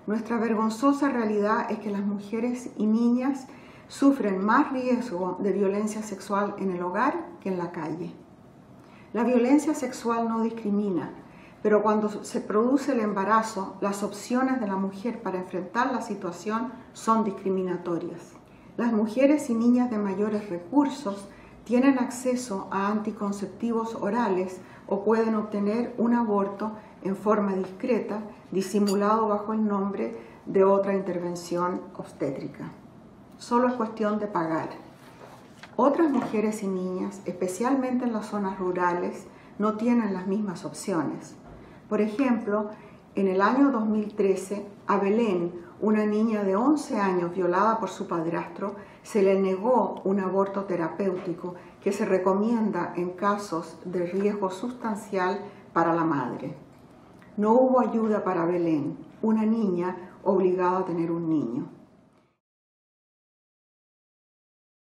Nuestra vergonzosa realidad es que las mujeres y niñas sufren más riesgo de violencia sexual en el hogar que en la calle. La violencia sexual no discrimina, pero cuando se produce el embarazo, las opciones de la mujer para enfrentar la situación son discriminatorias. Las mujeres y niñas de mayores recursos tienen acceso a anticonceptivos orales o pueden obtener un aborto en forma discreta, disimulado bajo el nombre de otra intervención obstétrica. Solo es cuestión de pagar. Otras mujeres y niñas, especialmente en las zonas rurales, no tienen las mismas opciones. Por ejemplo, en el año 2013, a Belén, una niña de 11 años violada por su padrastro, se le negó un aborto terapéutico que se recomienda en casos de riesgo sustancial para la madre. No hubo ayuda para Belén, una niña obligada a tener un niño.